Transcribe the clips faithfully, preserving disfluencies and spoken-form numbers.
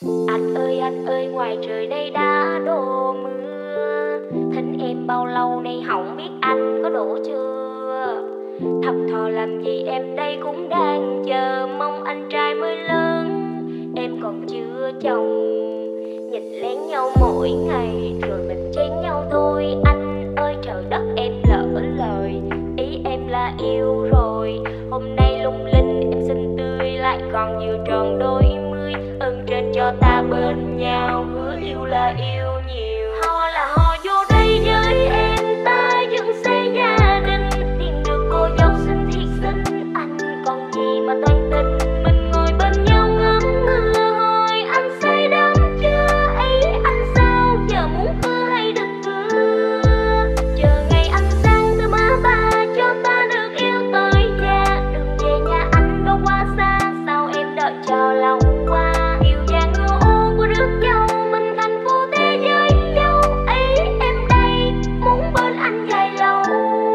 Anh ơi anh ơi, ngoài trời đây đã đổ mưa, thỉnh em bao lâu nay không biết anh có đổ chưa. Thập thò làm gì em đây cũng đang chờ, mong anh trai mới lớn em còn chưa chồng. Nhìn lén nhau mỗi ngày rồi mình chen nhau thôi. Anh ơi trời đất em lỡ lời, ý em là yêu rồi. Hôm nay lung linh em xinh tươi lại còn vừa tròn đôi mươi. Ơn trên cho ta bên nhau, hứa yêu là yêu nhiều. Ho là ho vô đây với em, ta dựng xây gia đình. Tìm được cô dâu xinh thiệt xinh, anh còn gì mà toan tình. Mình ngồi bên nhau ngắm mưa, hỏi anh say đắm chưa ấy. Anh sao giờ muốn cưa hay đừng cưa. Chờ ngày anh sang từ má ba cho ta được yêu tới nhà. Đừng về nhà anh đâu quá xa, sao em đợi cho lòng qua. Yêu vàng ngựa ô của rước dâu, mình thành phố thế giới nhau ấy. Em đây muốn bên anh dài lâu.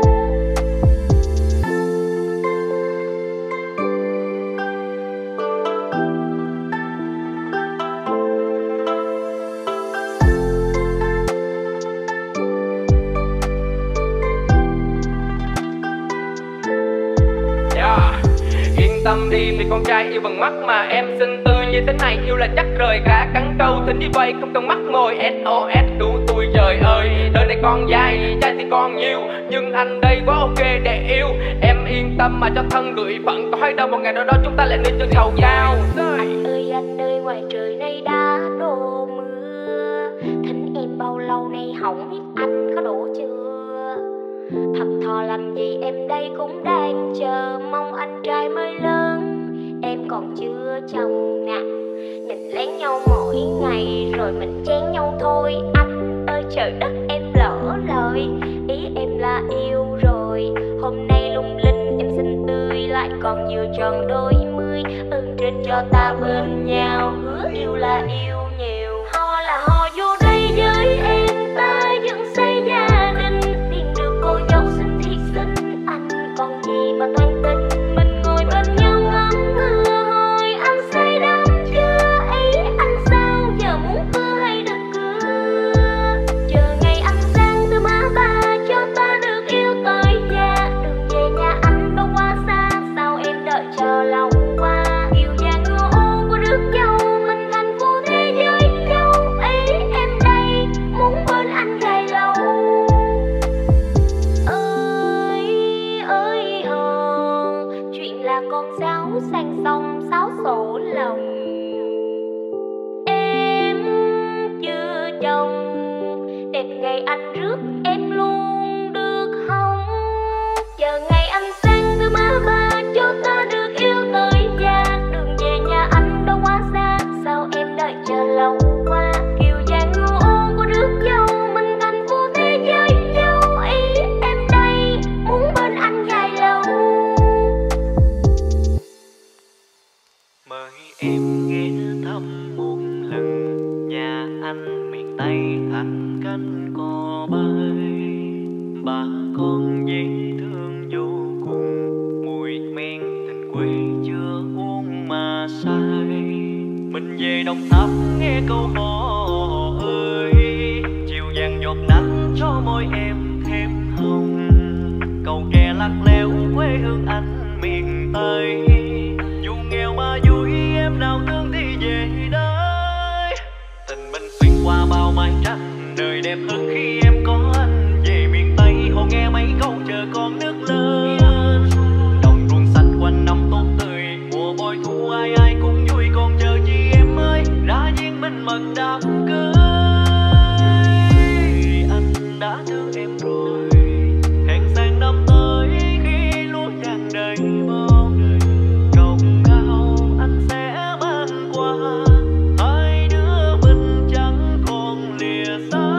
Yeah. Yên tâm đi vì con trai yêu bằng mắt mà em xinh tươi như thế này. Yêu là chắc rời cả cắn câu, thỉnh như vậy không cần mắt môi. ét o ét đủ tôi trời ơi, đời này con dài trai thì còn nhiều, nhưng anh đây quá ok để yêu. Em yên tâm mà cho thân gửi phận, có hay đâu một ngày nào đó chúng ta lại nên chân cầu giao. Anh ơi anh ơi, ngoài trời nay đã đổ mưa, thỉnh em bao lâu nay không biết anh có đổ chưa. Thập thò làm gì em đây cũng đang chờ, mong anh trai mới lớn em còn chưa chồng nè. Nhìn lén nhau mỗi ngày rồi mình chen nhau thôi. Anh ơi trời đất em lỡ lời, ý em là yêu rồi. Hôm nay lung linh em xinh tươi lại còn vừa tròn đôi mươi. Ơn trên cho ta bên nhau, hứa yêu là yêu nhiều. Ho là ho vô đây với em, ta dựng xây gia đình. Tìm được cô dâu xinh thiệt xinh, anh còn gì mà toan tình. Mình ngồi bên nhau ngắm mưa, hỏi anh say đắm chưa ấy. Anh sao giờ muốn cưa hay đừng cưa. Chờ ngày anh sang từ má ba cho ta được yêu tới nhà. Đừng về nhà anh đâu quá xa, sao em đợi cho lòng qua. Yêu vàng ngựa ô của rước dâu, mình thành phố thế giới nhau ấy. Em đây muốn bên anh dài lâu. Ơi ơi hò, chuyện là con giáo sang sông sáo sổ lòng. Em chưa chồng, đẹp ngày anh rước em luôn được không. Chờ ngày anh sang từ má ba cho ta được yêu tới nhà. Đừng về nhà anh đâu quá xa, sao em đợi chờ lâu qua. Kiều vàng ngựa ô của rước dâu, mình thành phố thế giới nhau ấy. Em đây muốn bên anh dài lâu. Mời em ghé thăm một lần nhà anh miền Tây thẳng cánh cò bay. Bà con dễ thương vô cùng, mùi men tình quê chưa uống mà say. Mình về Đồng Tháp nghe câu hò ơi, chiều vàng giọt nắng cho môi em thêm hồng. Cầu kè lắc leo quê hương anh miền Tây, dù nghèo mà vui em nào thương thì về đây. Tình mình xuyên qua bao mái tranh, đời đẹp hơn khi em có anh. Về miền Tây hồ nghe mấy câu chờ con nước lớn. Đồng ruộng xanh quanh năm tốt tươi, mùa bội thu ai ai cũng vui. Còn chờ chi em ơi, ra duyên mình mật đám cưới. Anh đã thương em rồi, hẹn sang năm tới khi lúa vàng đầy bông. Cầu cao anh sẽ mang qua, hai đứa mình chẳng còn lìa xa.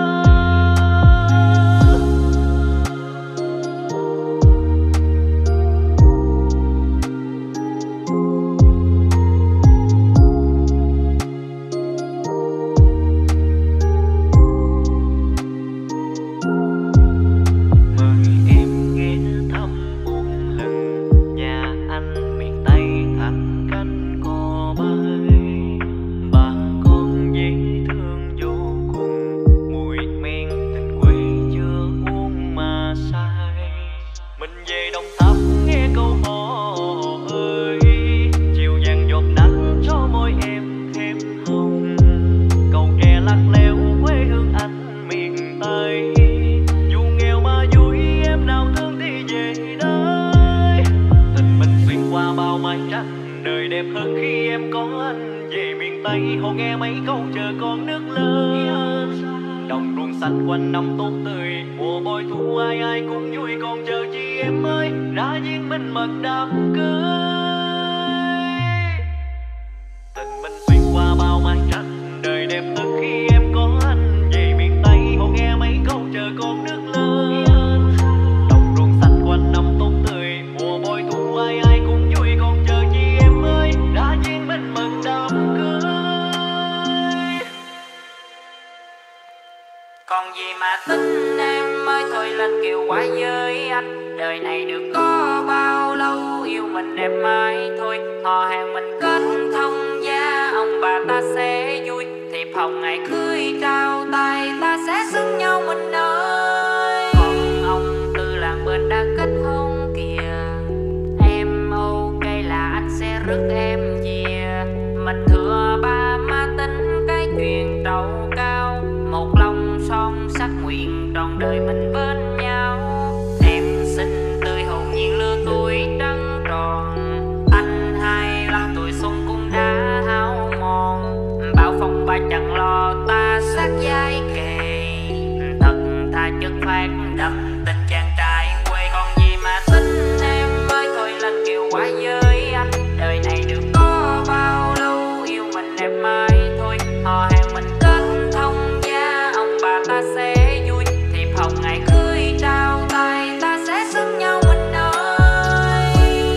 khi em có anh về miền Tây, hồ nghe mấy câu chờ con nước lớn. Đồng ruộng xanh quanh năm tốt tươi, mùa bội thu ai ai cũng vui, còn chờ chi em ơi, ra giếng bên mật đám cưới. Tình mình xuyên qua bao mái tranh, đời đẹp nhất khi em có anh về miền Tây, hồ nghe mấy câu chờ con nước lớn. Đồng ruộng xanh quanh năm tốt tươi, mùa bội thu ai ai cũng vui, còn chờ chi em ơi, ra giếng bên mật đám cưới. Còn gì mà tính em ơi, thôi lên kiều qua với anh. Đời này được có bao lâu, yêu mình em mãi thôi. Họ hàng mình kết thông gia, ông bà ta sẽ vui. Thiệp hồng ngày cưới trao tay, ta sẽ xứng nhau mình ơi. Còn ông tư làng bên đã kết hôn kìa, em ok là anh sẽ rước em về. Mình thừa ba má tính cái chuyện trầu cao, một lòng son sắc nguyện trọn đời mình bên nhau. Em xinh tươi hồn nhiên lứa tuổi trắng tròn, anh hai lăm tuổi xuân cũng đã hao mòn. Bao phong ba chẳng lo ta sát vai kề, thật thà chất phát đậm tình chàng trai quê. Còn gì mà tính em ơi, thôi lên kiều qua với anh. Đời này được có bao lâu, yêu mình em mãi thôi. Họ hàng mình kết thông gia, ông bà ta sẽ vui. Thiệp hồng ngày cưới trao tay, ta sẽ xứng nhau mình ơi.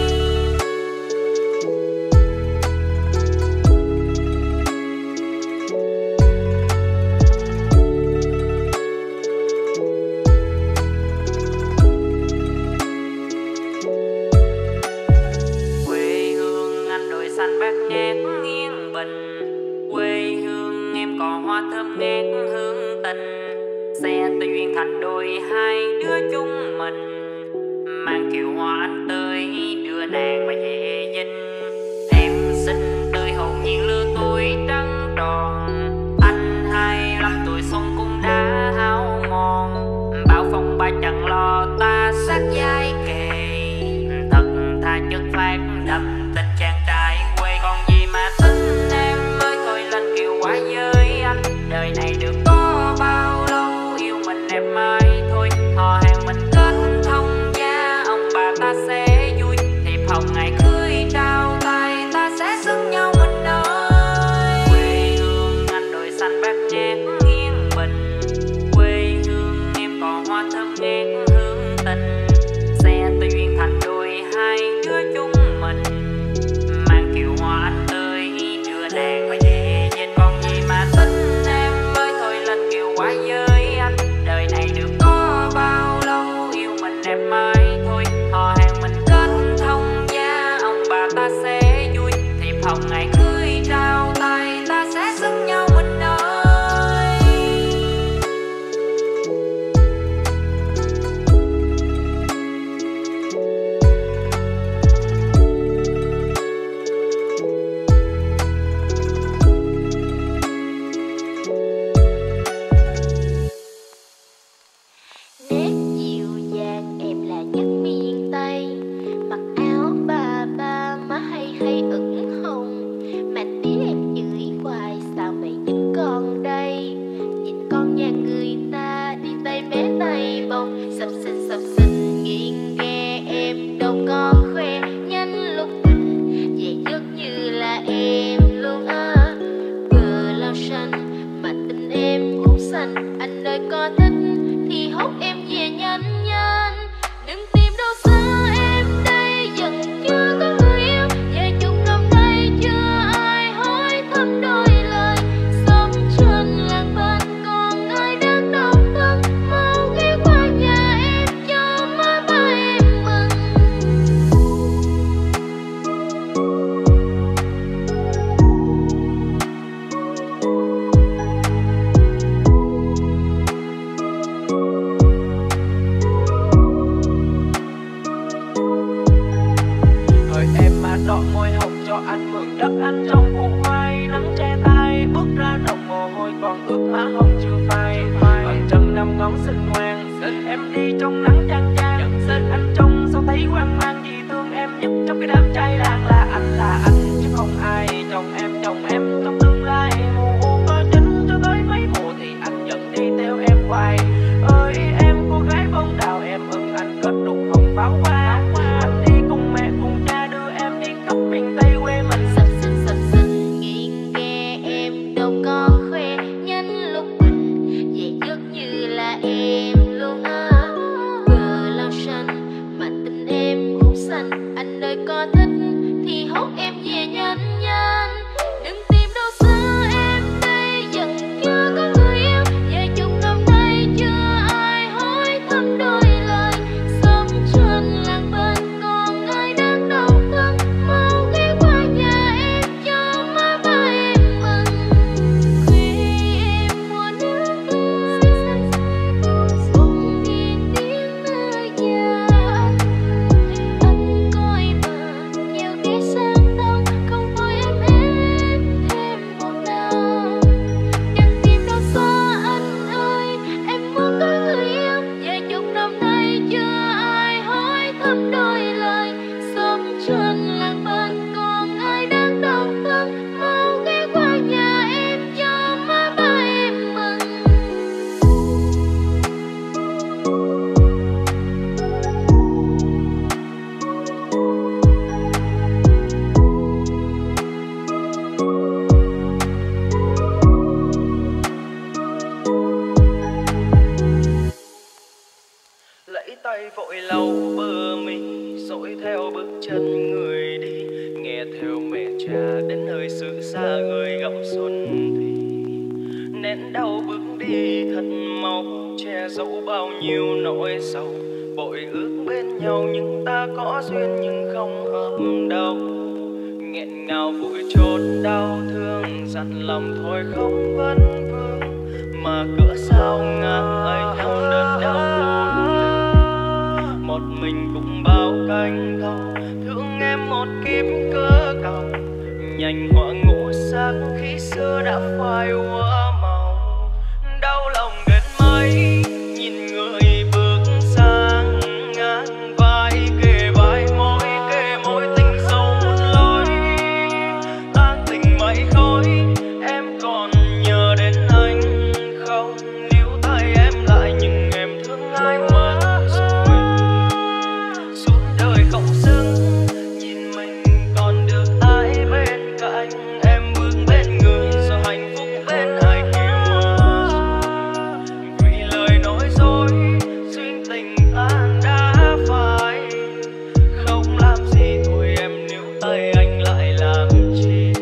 Quê hương anh đồi xanh bát ngát nghiêng bình, quê hương em còn hoa thơm ngát hương tình. Xe từ duyên thành đôi hai đứa chúng mình, mang kiều hoa anh tới đưa nàng về về dinh. Em xinh tươi hồn nhiên lứa tuổi trắng tròn, anh hai lăm tuổi xuân cũng đã hao mòn. Bao phong ba chẳng lo ta sát vai kề, thật thà chất phát đậm tình chàng trai quê. Còn gì mà tính em ơi, thôi lên kiều qua với anh. Đời này được có bao lâu, yêu mình em mãi thôi. Họ hàng mình kết thông gia, ông bà ta sẽ vui. Thiệp hồng ngày cưới trao tay, ta sẽ xứng nhau mình ơi. Quê hương anh đồi xanh bát ngát nghiêng bình, quê hương em còn hoa thơm ngát hương tình. Xe từ duyên thành đôi hai đứa chúng mình, mang kiều hoa anh tới đưa nàng về về dinh. Còn gì mà tính em ơi, thôi lên kiều qua với anh. Đời này được có bao lâu, yêu mình em mãi thôi. Họ hàng mình kết thông gia, ông bà ta sẽ vui. Thiệp hồng ngày cưới trao tay, ta sẽ xứng nhau mình ơi. Nét dịu dàng em là nhất miền Tây, mặc áo bà ba má hay hay ửng hồng. Mà tiếng em chửi hoài sao mày vẫn còn đây, nhìn con nhà người ta đi tay bé tay bồng. Sập xình sập xình nghiêng ghe em đâu có khoe, nhanh lúc tình về giấc như là em luôn á. Vừa lao xanh mà tình em cũng xanh, anh ơi có thích thì hốt em về nhanh nhanh. Đừng tìm đâu xa em đây, dần chưa có người yêu. Vài chục năm nay chưa ai hỏi thăm đôi lời. Sống trên làng bên còn ai đang đau thân, mau ghé qua nhà em cho má ba em mừng. Hỡi em mà đọ môi hồng cho anh mượn đất anh trong cuộc hoài nắng che tay, bước ra đồng mồ hôi còn ướt má hồng chưa phai. Bằng chân năm ngón xinh ngoan, em đi trong nắng chang chang. Anh trông sao thấy hoang mang, vì thương em nhất trong cái đám trai làng là anh, là anh chứ không không ai. Chồng em, chồng em trong tương lai, mùa u có chính cho tới mấy mùa thì anh vẫn đi theo em hoài. Ơi em cô gái bóng đào, em ưng anh kết đục hồng pháo hoa. Anh đi cùng mẹ cùng cha đưa em đi khắp miền Tây quê mình. Sập sình sập sình nghiêng nghe em đâu có khoe nhanh lúc mình về giấc như là em luôn á. Vừa lao xanh mà tình em cũng xanh. Anh ơi có thích thì hốt em về nhanh nhanh. Đừng tìm đâu xa em đây dần chưa có người yêu. Vài chục năm nay chưa ai hỏi thăm đôi lời. Sống trên làng bên còn ai đang đau thân. Mau ghé qua nhà em cho má ba em mừng. Khuya em mùa nước mưa bỗng nghe tiếng mưa già. Anh coi mà nhiều ghé sang đông, không thôi em hết thêm một nào. Đừng tìm đâu xa anh ơi, em muốn có người yêu. Vài chục năm nay chưa ai hỏi thăm đôi lời. Sống trên làng bên còn ai đang đau thân. Mau ghé qua nhà em cho má ba em mừng. Lấy tay vội lau bờ mi, dõi theo bước chân người đi, nghe theo mẹ cha đến nơi xứ xa gửi gắm xuân thì nén đau bước đi thật mau, che giấu bao nhiêu nỗi sầu. Bội ước bên nhau nhưng ta có duyên nhưng không hợp đâu. Nghẹn ngào vội chốt đau thương, dặn lòng thôi không vấn vương, mà cỡ sao ngang ấy trong đớn đau buồn. Một mình cũng bao cánh thâu, thương em một kiếp cớ cầu. Nhành hoa ngũ sắc khi xưa đã phai úa màu. Đau lòng đến mấy nhìn người bước sang ngang vai, kề vai môi kề môi tình sâu một lối. Tan tình mây khói em còn nhớ đến anh không? Níu tay em lại nhưng em thương ai mất rồi. Suốt đời không xứng nhìn mình còn được ai bên cạnh. Em bước bên người rồi hạnh phúc bên ai kia mất. Vì lời nói dối duyên tình tan đã phai. Không làm gì thôi em níu tay anh lại làm chi.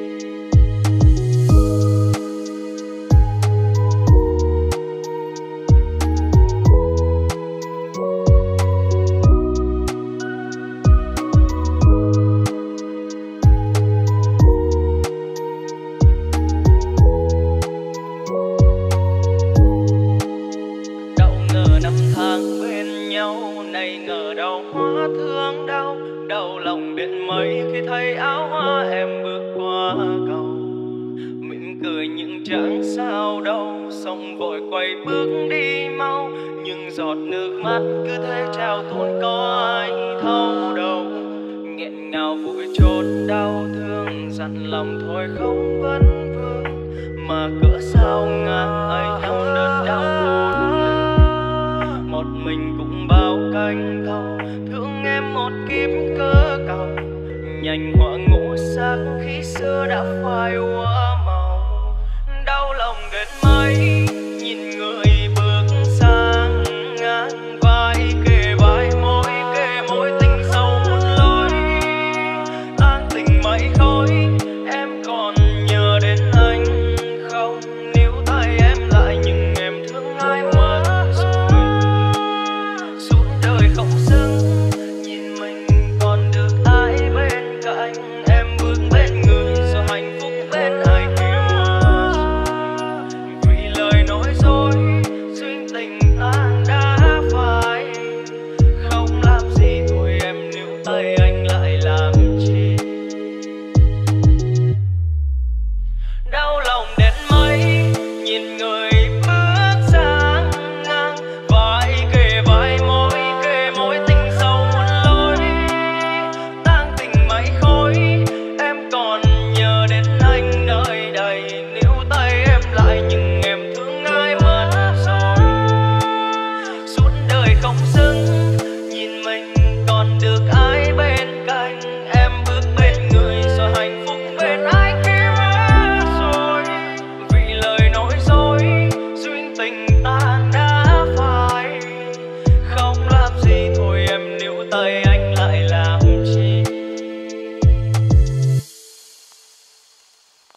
Đâu ngờ năm tháng bên nhau này ngờ đâu hóa thương đau. Đau lòng biết mấy khi thấy áo hoa em bước qua cầu. Mỉm cười nhưng chẳng sao đâu, xong vội quay bước đi mau. Nhưng giọt nước mắt cứ thế trao tuôn có ai thấu đâu. Nghẹn ngào vội chốt đau thương, dặn lòng thôi không vấn vương, mà cỡ sao ngang ấy trong đớn đau buồn. Một mình cũng bao cánh thâu, thương em một kiếp cớ cầu. Nhành hoa ngũ sắc khi xưa đã phai úa màu. Đau lòng đến mấy nhìn người bước sang ngang vai, kề vai môi kề môi tình sâu một lối. Tan tình mây khói em còn nhớ đến anh không? Níu tay em lại nhưng em thương ai mất rồi. Suốt đời không xứng nhìn mình còn được ai bên cạnh. Em bước bên người rồi hạnh phúc bên ai kia mất. Vì lời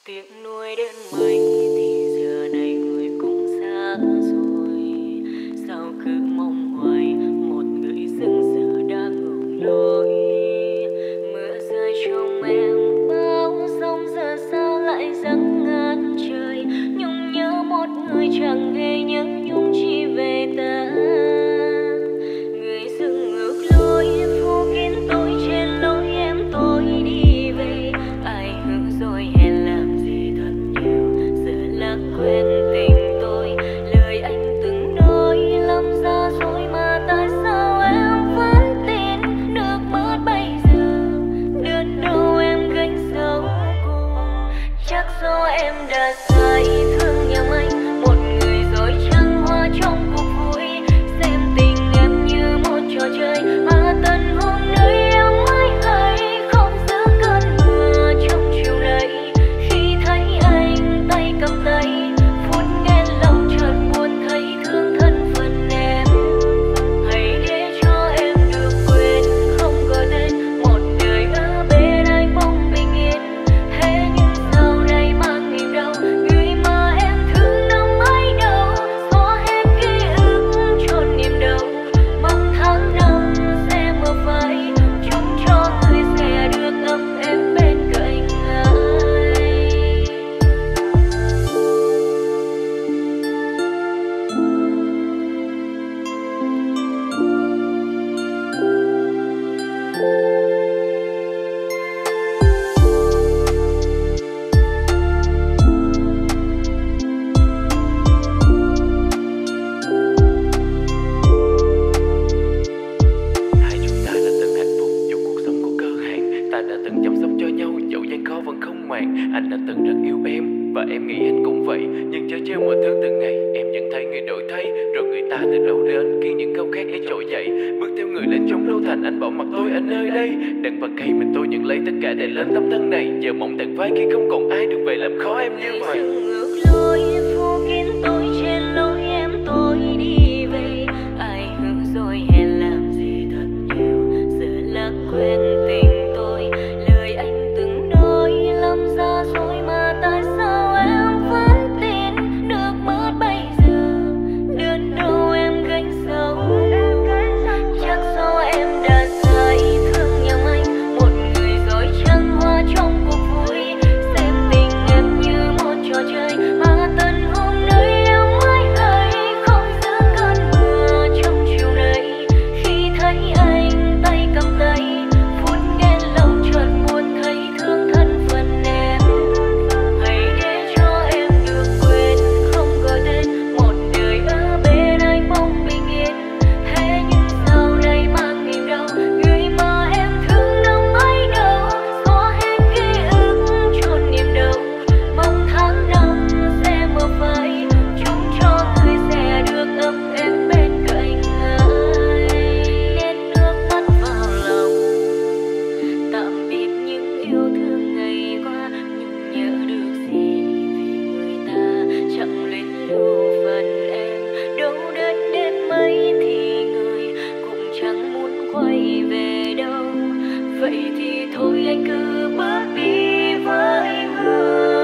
Tiếng nuôi đến mấy thì giờ này người cũng xa rồi. Sao cứ mong hoài một người dưng giờ đã ngược lối. Mưa rơi trong em bao sóng giờ sao lại giăng ngát trời. Nhung nhớ một người chẳng hề nhớ nhung chỉ về ta. Người dưng ngược lối phủ kín tôi trên lối em tôi đi về. Ai hứa rồi hẹn làm gì thật nhiều giờ lãng quên tình tôi. Lời anh từng nói lắm ra rồi mà tại sao em vẫn tin. Nước mắt bây giờ đơn đâu em gánh sâu cùng. Chắc do em đã sai thương nhầm anh. Một người dối trăng hoa trong cuộc vui. Xem tình em như một trò chơi mà tận hôm nay em mới hay. Không giữ cơn mưa trong chiều nay. Khi thấy anh tay cầm tay phút nghe lòng chợt buồn thấy thương thân phận em. Hãy để cho em được quên không gọi tên. Một đời ở bên anh mong bình yên. Thế nhưng sau này mang niềm đau. Người mà em thương năm ấy đâu. Xóa hết ký ức chôn niềm đau. Mong tháng năm sẽ mơ phai. Chúc cho người sẽ được ấm em bên cạnh anh. Hai chúng ta đã từng hạnh phúc dù cuộc sống có cơ hạn. Ta đã từng chăm sóc cho nhau dẫu gian khó vẫn không màng. Anh đã từng rất yêu em và em nghĩ anh cũng vậy. Nhưng chớ trêu mọi thứ từng ngày em nhận thấy người đổi thay. Rồi người ta từ đâu đến khi những câu khác ấy trỗi dậy. Bước theo người lên trong lâu thành anh bỏ mặc tôi ở nơi đây. Đắng và cay mình tôi nhận lấy tất cả để lên tấm thân này. Giờ mong tàn phai khi không còn ai được về làm khó em như vậy. Ngược lối phủ kín tôi trên lối em tôi đi về. Ai hứa rồi hẹn làm gì thật nhiều giờ lãng quên tình tôi. Lời anh từng nói lắm ra rồi mà tại sao em vẫn tin. Nước mắt bây giờ đơn đâu em gánh sâu. Chắc do em đã sai thương nhầm anh. Một người dối trăng hoa trong cuộc vui. Xem tình em như một trò chơi mà tận hôm nay em mới hay. Không giữ cơn mưa trong chiều nay. Khi thấy anh tay cầm tay phút nghe lòng chợt buồn thấy thương thân phận em. Hãy để cho em được quên không gọi tên. Một đời ở bên anh mong bình yên. Thế nhưng sau này mang niềm đau. Người mà em thương năm ấy đâu. Xóa hết ký ức chôn niềm đau. Mong tháng năm sẽ mơ phai. Chúc cho người sẽ được ấm em bên cạnh anh. Nét nước mắt vào lòng. Tạm biệt những yêu thương ngày qua. Nhưng nhớ được gì vì người ta chẳng luyến lưu phần em. Đâu đến đến mấy thì người cũng chẳng muốn quay về đâu. Vậy thì thôi anh cứ bước đi với người.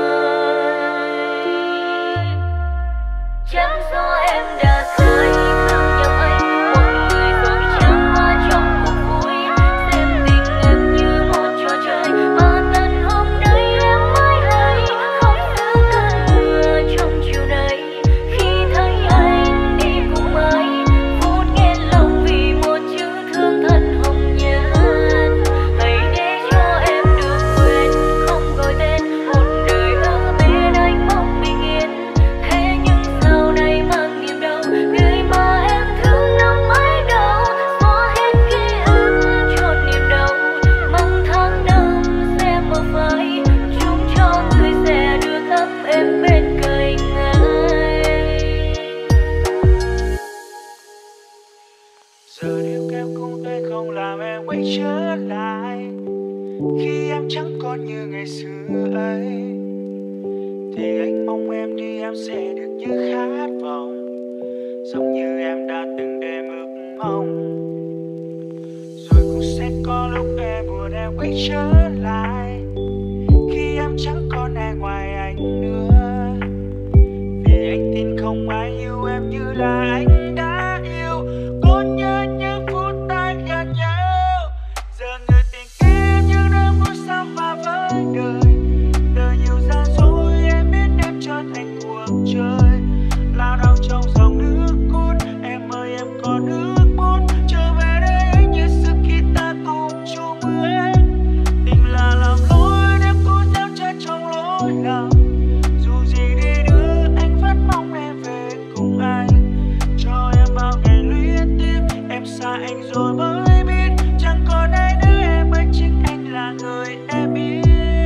Chẳng do em đã sai thương nhầm anh. Một người dối trăng hoa trong cuộc vui. Xem tình em như một trò chơi mà tận hôm nay em mới hay. Không giữ cơn mưa trong chiều nay. Khi thấy anh đi cùng ai phút nghe lòng vì một chữ thương thân hồng nhan. Hãy để cho em được quên không gọi tên. Một đời ở bên anh mong bình yên. Thế nhưng sau này mang niềm đau. Người mà em thương năm ấy đâu. Xóa hết ký ức chôn niềm đau. Mong tháng năm sẽ mơ phai. Chúc cho người sẽ được ấm em bên cạnh anh. Giờ điều kéo cùng tôi không làm em quay trở lại. Khi em chẳng còn như ngày xưa ấy. Thì anh mong em đi em sẽ được như khát vọng. Giống như em đã từng đêm ước mong. Rồi cũng sẽ có lúc em buồn em quay trở lại. Khi em chẳng còn ai ngoài lỗi lầm. Dù gì đi nữa anh vẫn mong em về cùng anh, cho em bao ngày luyến tiếc. Em xa anh rồi mới biết chẳng còn ai nữa, em ơi chính anh là người em yêu.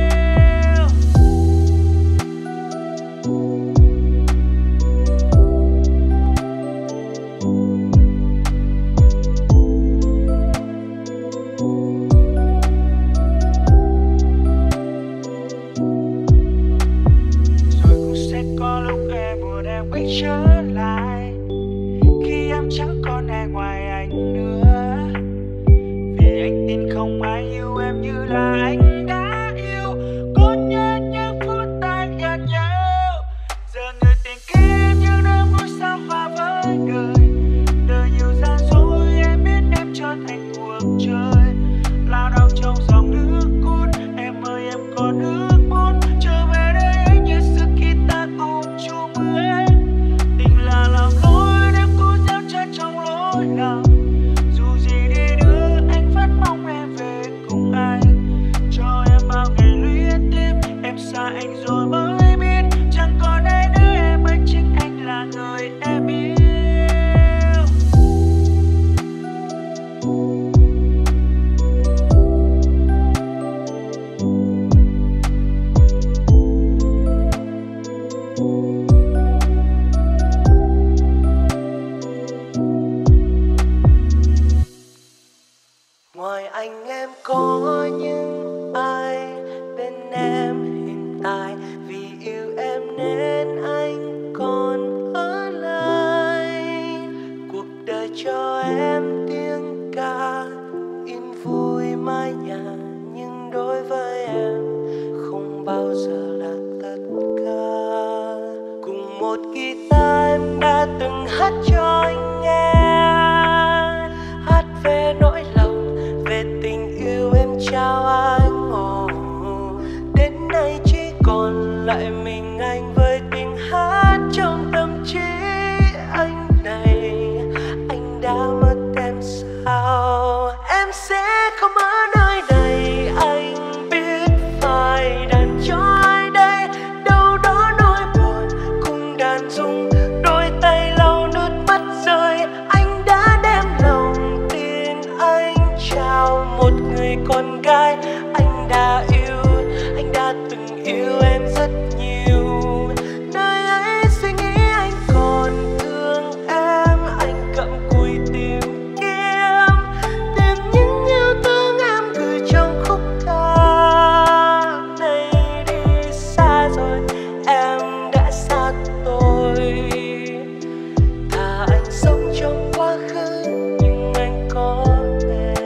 Quay trở lại khi em chẳng còn ai ngoài anh nữa, vì anh tin không ai yêu em như là anh đã yêu. Có nhớ những phút ta gần nhau, giờ người tình kia như đêm ngôi sao hòa với đời. Đời nhiều gian dối em biết em trở thành cuộc chơi, lao đao trong dòng nước cuốn. Em ơi em còn nước muốn trở về đây anh như sức khi ta cùng chung mưa. Là làm lỗi đêm cũ gieo chân trong lỗi lầm. Dù gì đi nữa anh vẫn mong em về cùng anh, cho em bao ngày luyến tiếc. Em xa anh rồi mới biết chẳng còn ai nữa, em ơi chính anh là người em yêu. Ngoài anh em có những ai bên em hiện tại, vì yêu em nên anh còn ở lại. Cuộc đời cho em tiếng ca yên vui mái nhà, nhưng đối với em không bao giờ là tất cả. Cùng một guitar em đã từng hát cho anh nghe, hát về nỗi lòng, về tình yêu em trao anh. Oh, đến nay chỉ còn lại mình anh với tiếng hát trong tâm trí anh này. Anh đã mất em sao? Em sẽ không ở nơi này, anh biết phải đàn cho ai đây. Đâu đó nỗi buồn cùng đàn rung, đôi tay lau nước mắt rơi. Anh đã đem lòng tin anh trao một người con gái anh đã yêu. Anh đã từng yêu em rất nhiều, nơi ấy suy nghĩ anh còn thương em. Anh cặm cụi tìm kiếm, tìm những yêu thương em gửi trong khúc ca này. Đi xa rồi em đã xa tôi, thà anh sống trong quá khứ nhưng anh có em.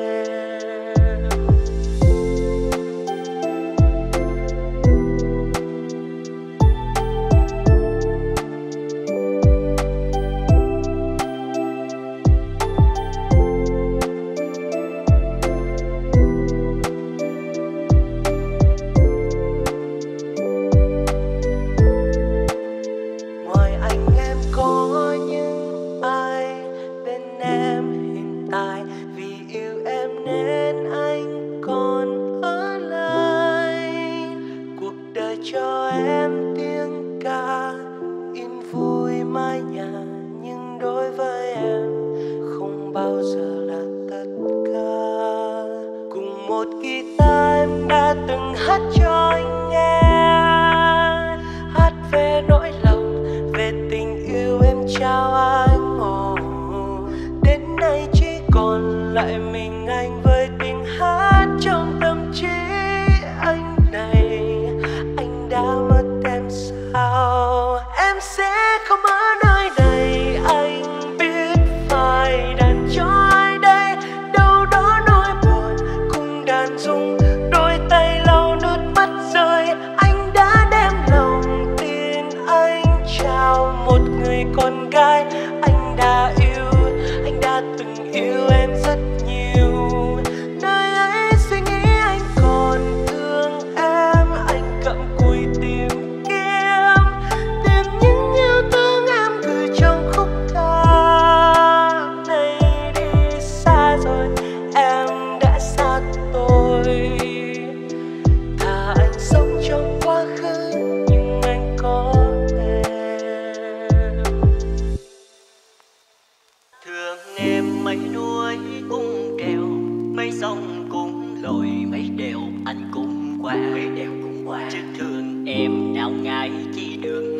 Ngoài anh em có những ai bên em hiện tại, vì yêu em nên anh còn ở lại. Cuộc đời cho em tiếng ca yên vui mái nhà, nhưng đối với em không bao giờ là tất cả. Cùng một guitar em đã từng hát cho anh nghe, hát về nỗi lòng, về tình yêu em trao anh. Oh, đến nay chỉ còn lại mình anh với tiếng hát trong tâm trí anh này. Anh đã mất em sao?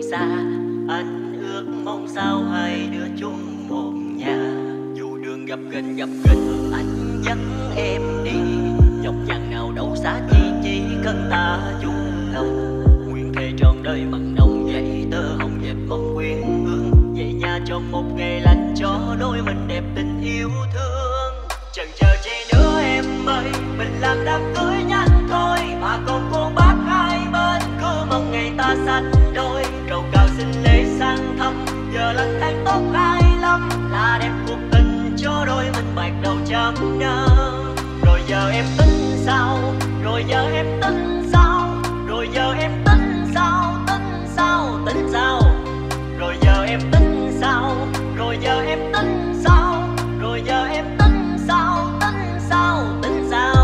xa. Anh ước mong sao hai đứa chung một nhà. Dù đường gặp gần gặp gần anh dắt em đi. Dọc dàng nào đâu xa chi chỉ cần ta chung lòng. Nguyện thề trọn đời mặn nồng dậy tơ hồng dệt mong quyến hương. Về nhà trong một ngày lành cho đôi mình đẹp tình yêu thương. Chẳng chờ chi nữa em ơi, mình làm đám cưới nhanh thôi. Mà còn cô bác hai bên cứ mong ngày ta sánh đôi. Trầu cao xin lễ sang thăm, giờ lành tháng tốt hai lăm. Là đẹp cuộc tình cho đôi mình bạc đầu trăm năm. Rồi giờ em tính sao, rồi giờ em tính sao, rồi giờ em tính sao, tính sao, tính sao. Rồi giờ em tính sao, rồi giờ em tính sao, rồi giờ em tính sao, tính sao, tính sao.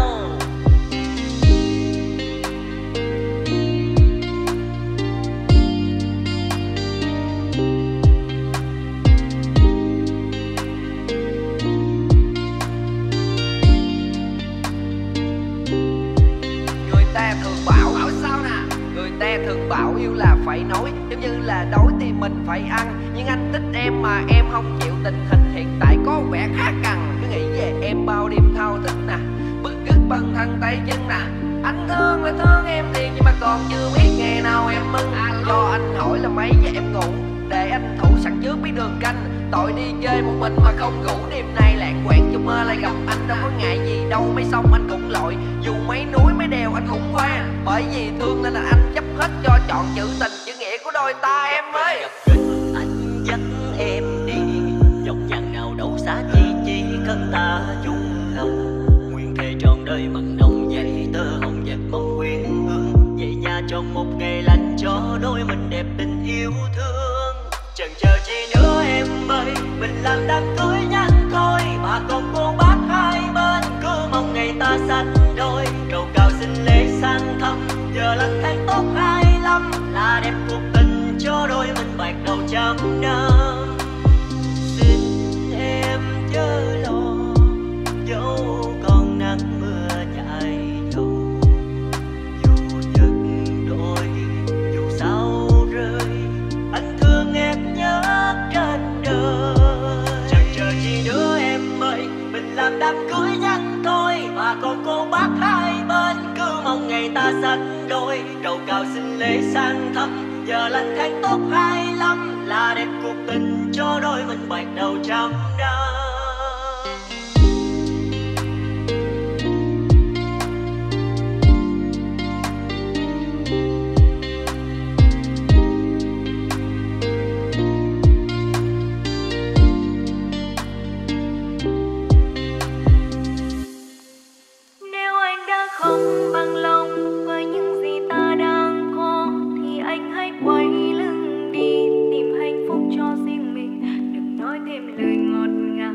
Người ta thường bảo bảo sao nè, người ta thường bảo yêu là phải nói, giống như là đói thì mình phải ăn. Nhưng anh thích em mà em không chịu, tình hình hiện tại có vẻ khá cằn. Cứ nghĩ về em bao đêm thao thức nè, bức rứt bằng thân tay chân nè. Anh thương là thương em thiệt nhưng mà còn chưa biết ngày nào em mừng. Cho anh hỏi là mấy giờ em ngủ, để anh thủ sẵn trước biết đường canh. Tội đi chơi một mình mà không ngủ, đêm nay lãng quạng trong mơ lại gặp anh. Đâu có ngại gì đâu, mấy sông anh cũng lội, dù mấy núi mấy đèo anh cũng qua. Bởi vì thương nên là anh chấp hết cho chọn chữ tình, chữ nghĩa của đôi ta em ơi. Anh dắt em đi, dọc dàng nào đâu xa chi chỉ cần ta chung lòng. Nguyện thề trọn đời mặn nồng dậy tơ hồng dệt mong quyến hương. Về nhà trong một ngày lành cho đôi mình đẹp tình yêu thương. Chẳng chờ chi nữa em ơi, mình làm đám cưới nhanh thôi. Mà còn cô bác hai bên cứ mong ngày ta sánh đôi. Trầu cao xin lễ sang thăm, giờ lành tháng tốt hai lăm. Là đẹp cuộc tình cho đôi mình bạc đầu trăm năm. Xin em chớ lo, dẫu còn nắng mưa chạy dầu. Dù giật đôi, dù sao rơi, anh thương em nhất trên đời. Chẳng chờ chi nữa em ơi, mình làm đám cưới nhanh thôi. Mà còn cô bác hai bên cứ mong ngày ta sánh đôi. Trầu cao xin lễ sang thăm, giờ lành tháng tốt hai lăm. Là đẹp cuộc tình cho đôi mình bạc đầu trăm năm. Nếu anh đã không bằng lòng với những gì ta đang có, thì anh hãy quay lưng đi, tìm hạnh phúc cho riêng mình. Đừng nói thêm lời ngọt ngào.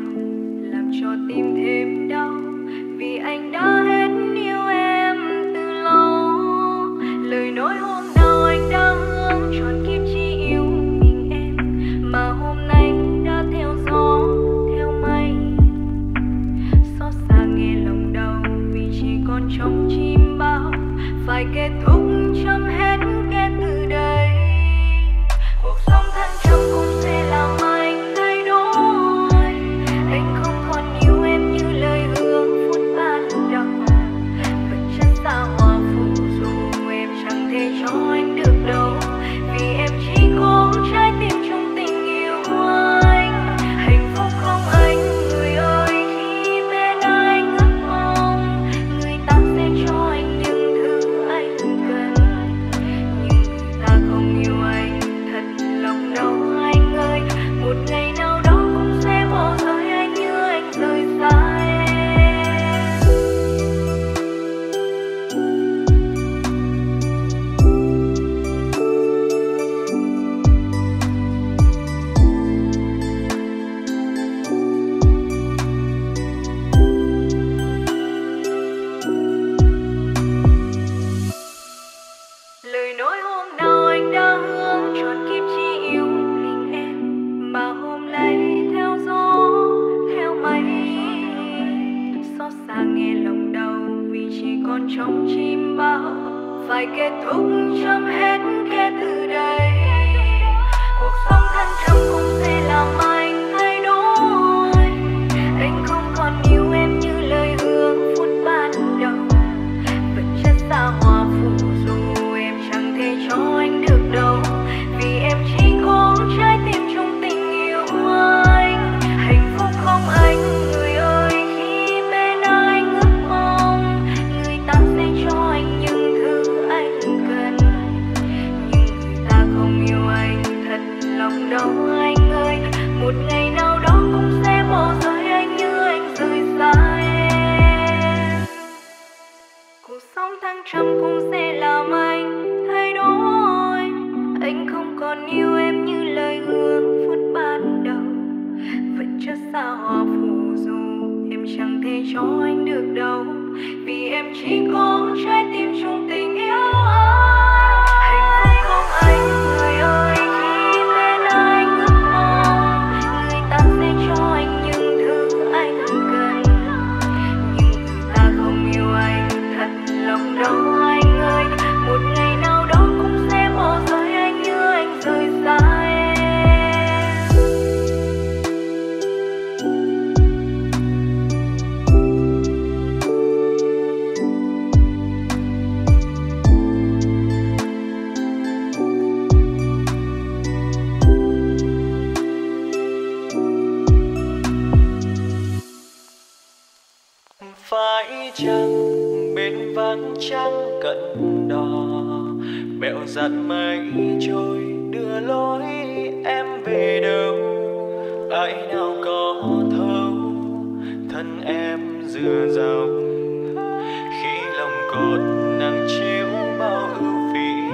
trắng cận đò, bẹo dạt mây trôi đưa lối em về đâu. Ai nào có thấu thân em dựa dòng, khi lòng cột nắng chiếu bao ưu phiền.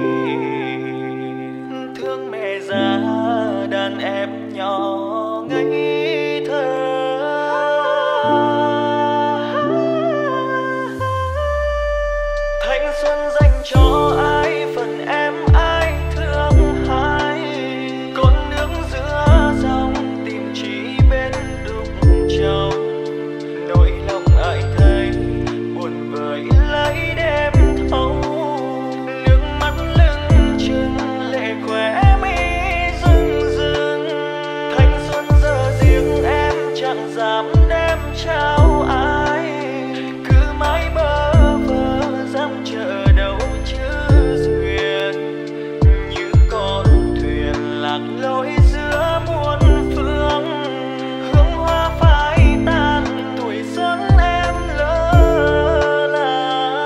Thương mẹ già đàn em nhỏ ngây thơ, thanh xuân dành cho ai, phần em ai thương hai. Con nước giữa dòng tìm chỉ bên đục trầu, nỗi lòng ai thấy buồn vời lấy đêm thâu. Nước mắt lưng chừng lệ khóe mi rưng rưng, thanh xuân giờ riêng em chẳng dám đem trao ai. Cứ mãi bơ vơ dám chờ đâu chữ duyên, như con thuyền lạc lối giữa muôn phương. Hương hoa phai tan tuổi xuân em lỡ làng.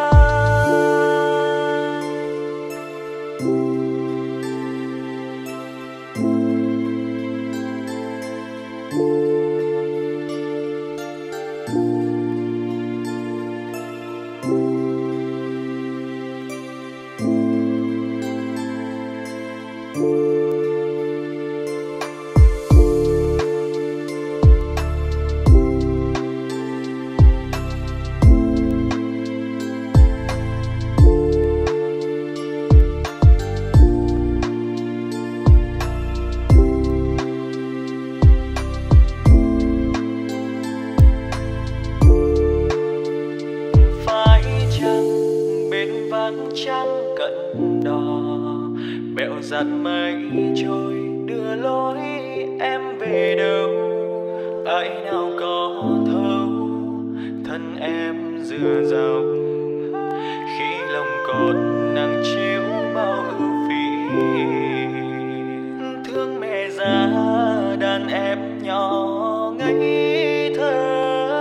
Phải chăng bên vắng trắng cận đò, bẹo dạt mây trôi đưa lối em về đâu. Ai nào có thấu thân em dựa dòng, khi lòng cột nắng chiếu bao ưu phiền. Thương mẹ già đàn em nhỏ ngây thơ,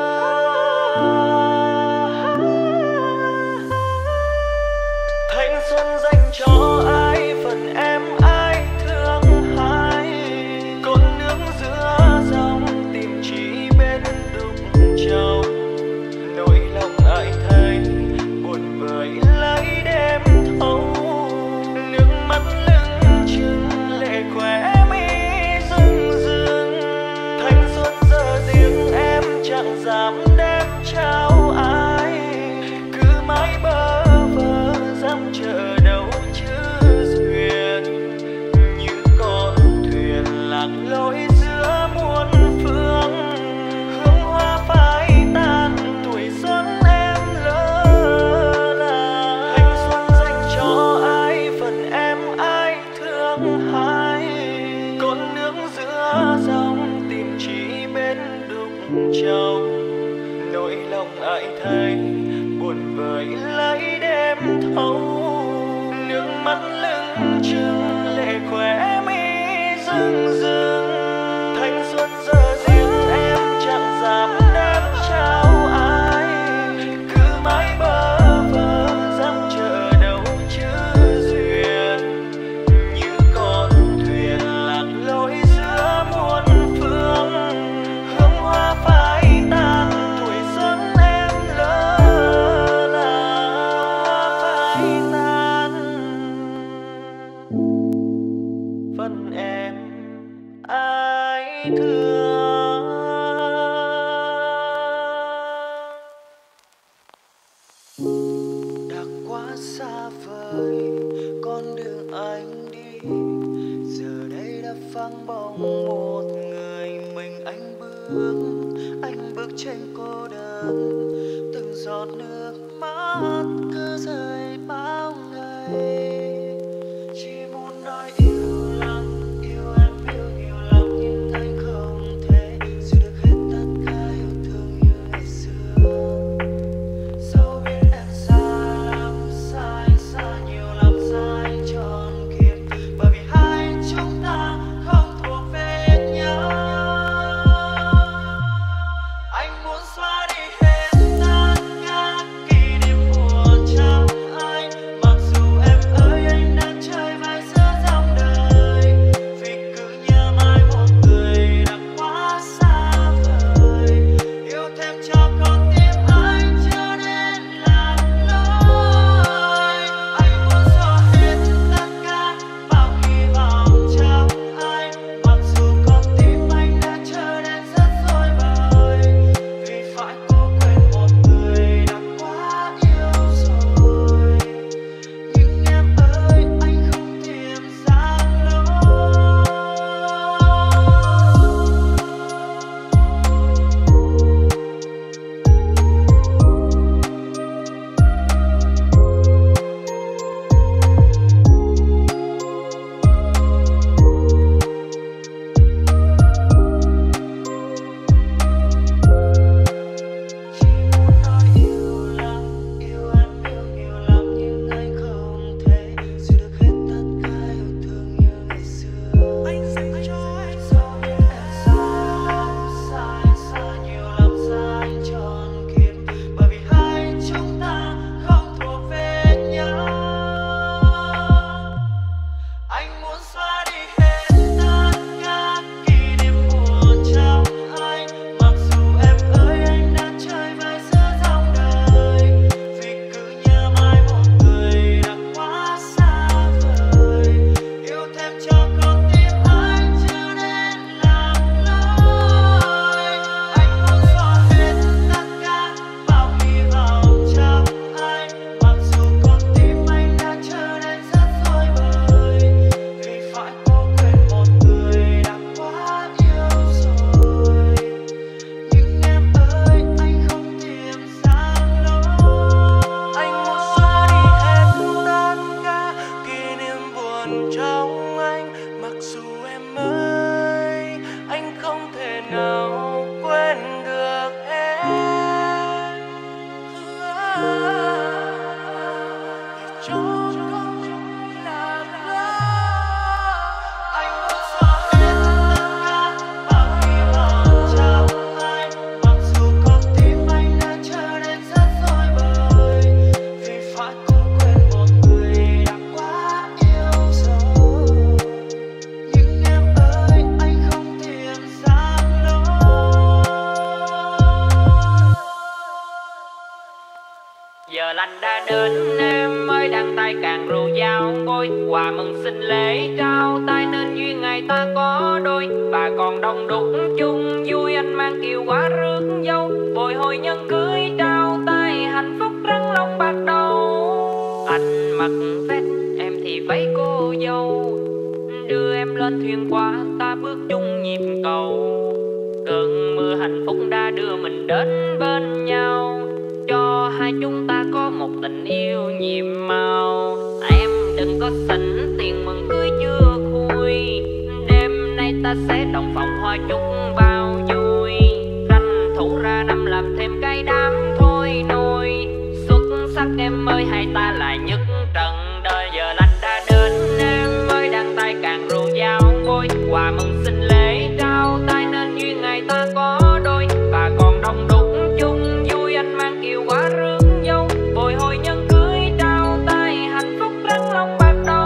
thanh xuân dành cho ai, phần em ai thương hai. Con nước giữa dòng tìm chỉ bên đục trầu, nỗi lòng ai thấy buồn vời lấy đêm thâu. Nước mắt lưng chừng lệ khóe mi rưng rưng, thanh xuân giờ riêng em chẳng dám đem trao ai. Cứ mãi bơ vơ dám chờ đâu chữ duyên, như con thuyền lạc lối giữa muôn phương. Hương hoa phai tan tuổi xuân em lỡ làng. Thanh xuân dành cho ai, phần em ai thương hai. Con nước giữa dòng tìm chỉ bên đục trầu, nỗi lòng ai thấy buồn vời lấy đêm thâu. Nước mắt lưng chừng lệ khóe mi rưng rưng, thanh xuân giờ riêng em chẳng dám đem trao ai. Cứ mãi bơ vơ dám chờ đâu chữ duyên, như con thuyền lạc lối giữa muôn phương. Hương hoa phai tan tuổi xuân em lỡ làng. Phai tan phần em ai thương. Đã quá xa vời con đường anh đi, giờ đây đã vắng bóng một người mình anh bước. Anh bước trên cô đơn, từng giọt nước mắt cứ rơi bao ngày. Chỉ muốn nói yêu lắm, yêu em yêu nhiều lắm, nhưng anh không thể giữ được hết tất cả yêu thương như ngày xưa. Dẫu biết em xa lắm, xa anh xa nhiều lắm, xa anh trọn kiếp, bởi vì hai chúng ta không thuộc về nhau. Anh muốn xóa đi hết tất cả kỷ niệm buồn Anh muốn xóa đi hết tất cả kỷ niệm buồn trong anh. Mặc dù em ơi anh đã chơi với giữa dòng đời, vì cứ nhớ mãi một người đã quá xa vời. Yêu thêm cho con tim anh chưa đến lạc lối. Anh muốn xóa hết tất cả bao hy vọng trong anh. Mặc dù con tim anh đã trở nên rất rối bời, vì phải cố quên một người đã quá yêu rồi. Nhưng em ơi anh không tìm ra lối. Anh muốn xóa đi hết tất cả kỷ niệm buồn trong anh. Mặc dù em ơi anh không thể nào quên được em. Để cho con lạc lối. Anh muốn xóa hết tất cả bao hy vọng trong anh. Mặc dù con tim anh đã trở nên rất rối bời, vì phải cố quên một người đã quá yêu rồi. Nhưng em ơi anh không tìm ra lối. Giờ lành đã đến em ơi, đang tay càng rượu giao ngôi. Quà mừng sinh lễ trao tay nên duyên ngày ta có đôi. Và còn đông đúc chung vui, anh mang kiều quả rước dâu. Bồi hồi nhân cưới trao tay, hạnh phúc răng long bạc đầu. Anh mặc vest, em thì váy cô dâu. Đưa em lên thuyền qua, ta bước chung nhịp cầu. Cơn mưa hạnh phúc đã đưa mình đến bên nhau, cho hai chúng ta có một tình yêu nhiệm màu. Em đừng có xỉnh tiền mừng cưới chưa khui, đêm nay ta sẽ đồng phòng hoa chúc bao vui. Tranh thủ ra năm làm thêm cái đám thôi nôi, xuất sắc em ơi hay ta lại nhất trần đời. Giờ lành đã đến em ơi, đang tay càng rượu giao ngôi. Quà mừng sinh lễ trao tay nên duyên ngày ta có đôi. Và còn đông đúc chung vui, anh mang kiều quả rước dâu. Bồi hồi nhân cưới trao tay, hạnh phúc răng long bạc đầu.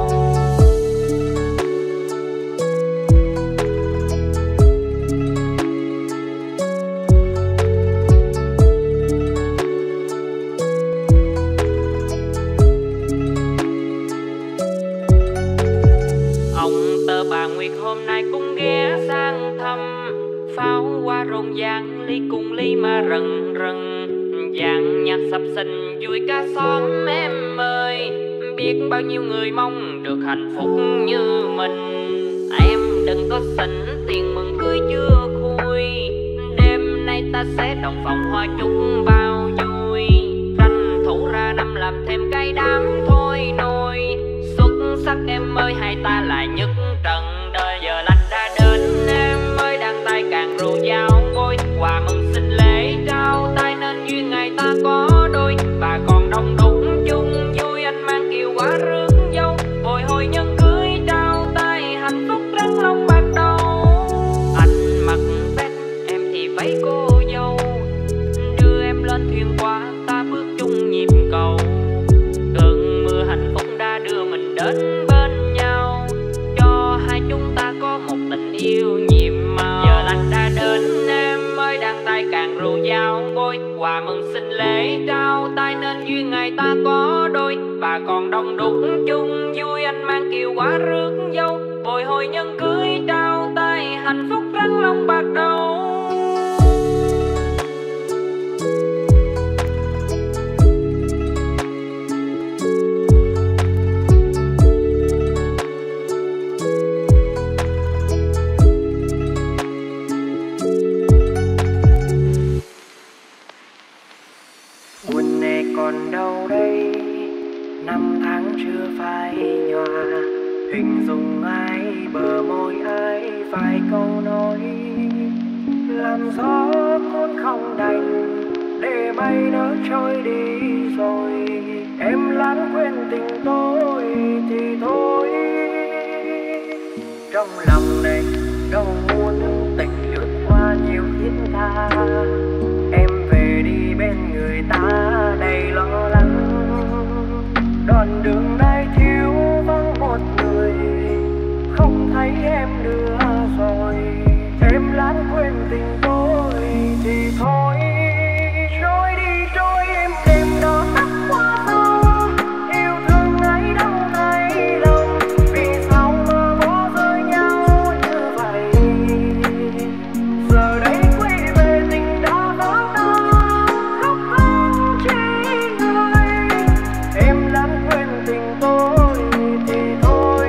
Ông tơ bà Nguyệt hôm nay cũng ghé sang thăm, pháo hoa rộn ràng ly cùng ly mà rần rần. Dàn nhạc sập sình vui cả xóm em ơi, biết bao nhiêu người mong được hạnh phúc như mình. Em đừng có xỉnh tiền mừng cưới chưa khui, đêm nay ta sẽ đồng phòng hoa chúc bao vui. Tranh thủ ra năm làm thêm cái đám thôi nôi, xuất sắc em ơi hay ta lại nhất trần đời. Giờ lành đã đến em ơi, đang tay càng rượu giao ngôi. Quà mừng sinh lễ trao tay nên duyên ngày ta có đôi. Và còn đông đúc chung vui, anh mang kiều quả rước dâu. Bồi hồi nhân cưới trao tay, hạnh phúc răng long bạc đầu. Anh mặc vest, em thì váy cô dâu. Đưa em lên thuyền qua, ta bước chung nhịp cầu. Cơn mưa hạnh phúc đã đưa mình đến bên nhau, cho hai chúng ta có một tình yêu nhiệm màu. Giờ lành đã đến em ơi, đang tay càng rượu giao ngôi. Quà mừng sinh lễ trao tay nên duyên ngày ta có đôi. Và còn đông đúc chung vui, anh mang kiều quả rước dâu. Bồi hồi nhân cưới trao tay, hạnh phúc răng long bạc đầu. Buồn này còn đâu đây, năm tháng chưa phai nhòa. Hình dung ai, bờ môi ai, vài câu nói. Làm gió cuốn không đành, để mây nỡ trôi đi rồi. Em lãng quên tình tôi thì thôi. Trong lòng này đâu muốn tình lướt qua nhiều thiên tha. Em về đi bên người ta đầy lo lắng. Đoạn đường này thiếu vắng một người, tình tôi thì thôi. Trôi đi trôi em đêm đó tắt qua sâu, yêu thương ấy đâu thấy lòng, vì sao mà bỏ rơi nhau như vậy. Giờ đây quay về tình đã vỡ tan, khóc không chỉ người. Em lãng quên tình tôi thì thôi.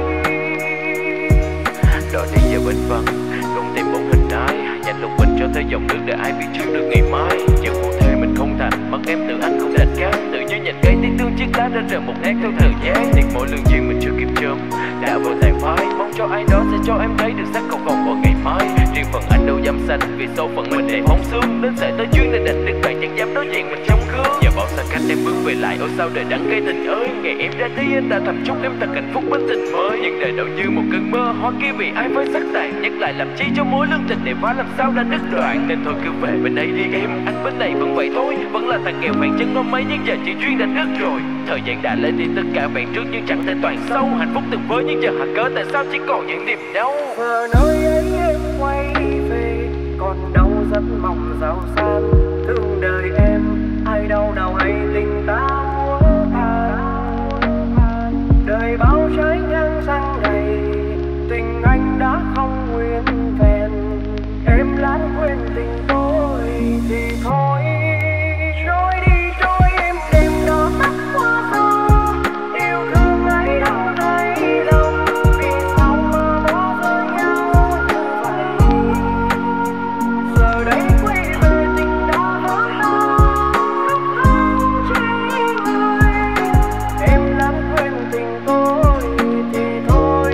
Đò đi về bên vắng, không tìm một hình ai dành lục bình cho tới dòng nước để ai biết trước được ngày mai. Giờ cụ thể mình không thành, mắt em tự anh không đành cát, tự như nhìn cây tiếng tương chiếc lá đã rời một nét theo thời gian. Tiếc mỗi lương duyên mình chưa kịp chớm đã vội tàn phai, mong cho ai đó sẽ cho em thấy được sắc không còn vào ngày mai. Riêng phần anh đâu dám xanh, vì số phận mình đầy bóng xương, đến sợi tới duyên nên đành đứt đoạn chẳng dám đối diện mình trong gương. Giờ bao xa cách em bước về lại, ôi sao đời đắng cay tình ơi. Ngày em ra đi anh đã thầm chúc em thật hạnh phúc bên tình mới, nhưng đời đâu như một cơn mơ, hoa kia vì ai với sắc tàn, nhắc lại làm chi cho mối lương tình này quá làm sao đã đứt đoạn. Nên thôi cứ về bên đây đi em, anh bên này vẫn vậy thôi, vẫn là thằng nghèo vàng chân non mấy, nhưng giờ chị duyên đã đứt rồi. Thời gian đã lên đi tất cả vẹn trước nhưng chẳng thể toàn sâu, hạnh phúc từng với nhưng giờ hạt cớ tại sao chỉ còn những niềm đau. Giờ nơi ấy em quay về, còn đâu rất mong giàu sang, thương đời em ai đâu nào hay tình ta úa tàn. Đời bao trái ngang sang ngày, tình anh đã không nguyên vẹn. Em lãng quên tình tôi thì thôi. Trôi đi trôi em đêm đó tắt qua sâu, yêu thương ấy đâu thấy đâu, vì sao mà bỏ rơi nhau như vậy. Giờ đây quay về tình đã vỡ tan, khóc không chỉ người. Em lãng quên tình tôi thì thôi.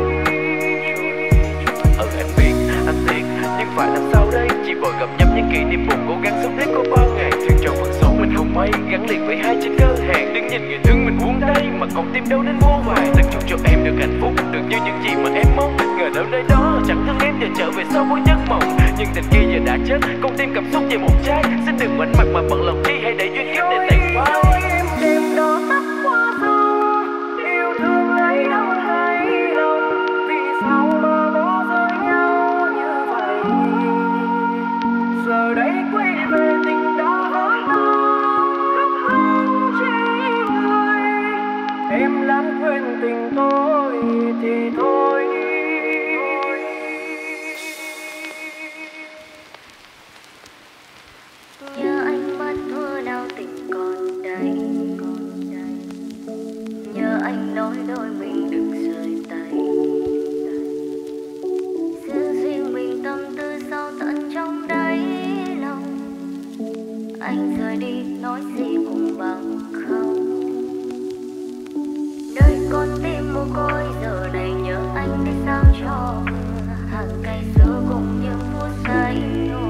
Ừ anh biết, anh tiếc, nhưng phải làm sao đây? Chỉ vội gặm nhấm những kỷ niệm buồn, cố gắng sống tiếp có bao ngày. Chuyện trong phận số mình không may, gắn liền với hai trên cơ hàng. Đừng nhìn người thương mình buông tay, mà còn tim đâu đến vô vàn. Tất chúc cho em được hạnh phúc, được như những gì mà em mong. Ngờ đâu nơi đó chẳng thương em giờ trở về sau mỗi giấc mộng. Nhưng tình kia giờ đã chết, con tim cảm xúc về một trái. Xin đừng ngoảnh mặt mà bận lòng chi, hãy để duyên kiếp để tàn phai. Em đêm đó tắt qua sâu, yêu thương ấy đâu thấy lòng, vì sao mà bỏ rơi nhau như vậy. Giờ đây quay về tình đã vỡ tan, khóc không chỉ người. Em lãng quên tình tôi thì thôi. Nhớ anh mất mưa đau tình còn đây, nhớ anh nói đôi mình đừng rời tay. Giữ riêng mình tâm tư sâu tận trong đáy lòng, anh rời đi nói gì cũng bằng không. Đời con tim mồ côi giờ này nhớ anh để sao cho hàng cây xưa cùng những phút giây nổ